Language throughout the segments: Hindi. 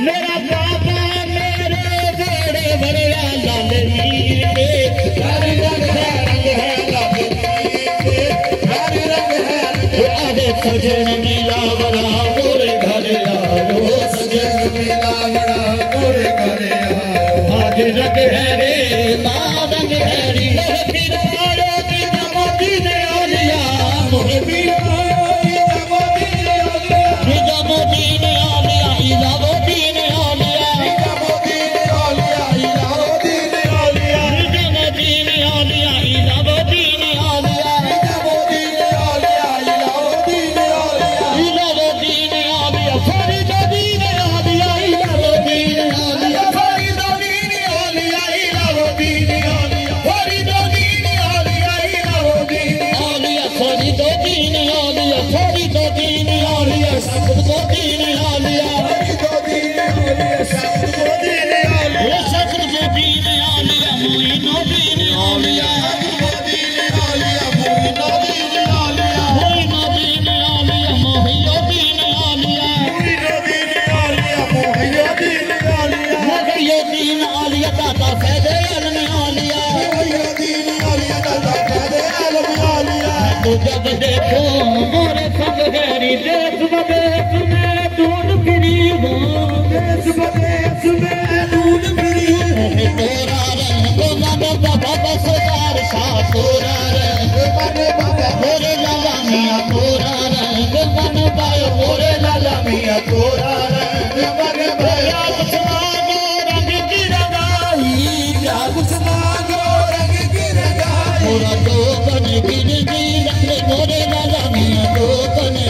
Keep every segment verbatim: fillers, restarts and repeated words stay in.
मेरा बाबा मेरे बड़े बड़े लाल मीर के हर रंग है रंग है लाल मीर के हर रंग है आगे सजन मिला बड़ा मोरे घर आओ सजन मिला बड़ा मोरे घर आओ आगे रंग है रे माँ रंग है रे फिर आए दिन मोदी ने आलिया मोरे भी जब देखो मोरे संग गहरी देश विदेश में ढूंढ फिरी हूँ देश विदेश में ढूंढ फिरी हूँ तोरा रंग मन बाबा बसदार शाह तोरा रंग मन बाबा मोरे लाला मियाँ तोरा रंग मन बायो मोरे लाला मियाँ तोरा रंग मन बायो कुछ मांगो रंग की रंगाई क्या कुछ मांगो रंग की रंगाई मोरा तो बन गिर मोरे लाला मियाँ तो बने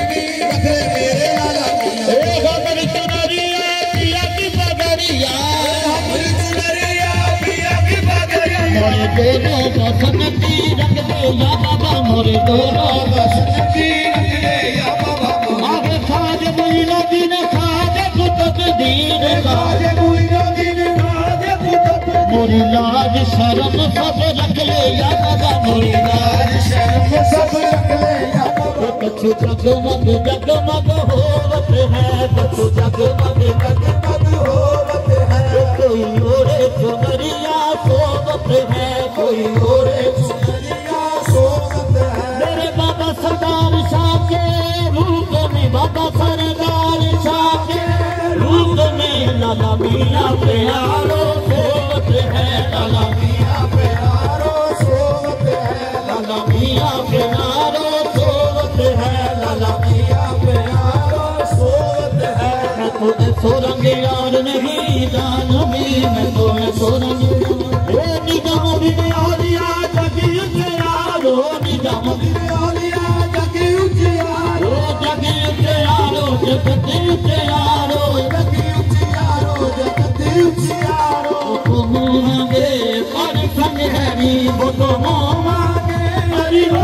रखे मेरे लाला मियाँ ओ हमारी चुनरिया पिया की पगड़िया हमारी चुनरिया पिया की पगड़िया मोरे दोनों बसंती रंग दे या बाबा मोरे दोनों बसंती रंग दे या बाबा आगे खाज मुइनो दिन खाज कुतक दीन खाज मुइनो दिन खाज कुतक मोरी लाज शर्म सब रख ले या बाबा मोरी लाज शर्म सब रख ले या बाबा कछु जगमग जगमग होवत है कछु जगमग जगमग होवत है कोई ओरे चुनरिया सोवत है कोई ओरे चुनरिया सोवत है मेरे बाबा सरदार शाह के रूप में बाबा सरदार शाह के रूप में लाला मियाँ प्यारो सोवत है लाला मियाँ प्यारो सोवत है लाला मियाँ प्यारो सोवत है लाला मियाँ प्यारो सोवत है मैं तो सोरंग यार नहीं जानवी मैं तो सोरंग ओ निजाम भी आलिया जगी उजियारो निजाम भी आलिया जगी उजियारो जगी उजियारो जगती उजियारो जगी उजियारो जगती उजियारो तो मांगे पर संग हरी वो तो मांगे हरी हो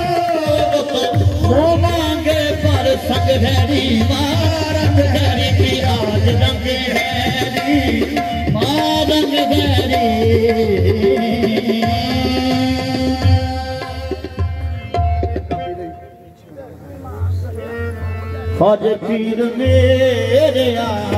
वो मांगे पर संग हरी मारंग हरी की आज रंग हरी मारंग हरी आज पीर मेरे आ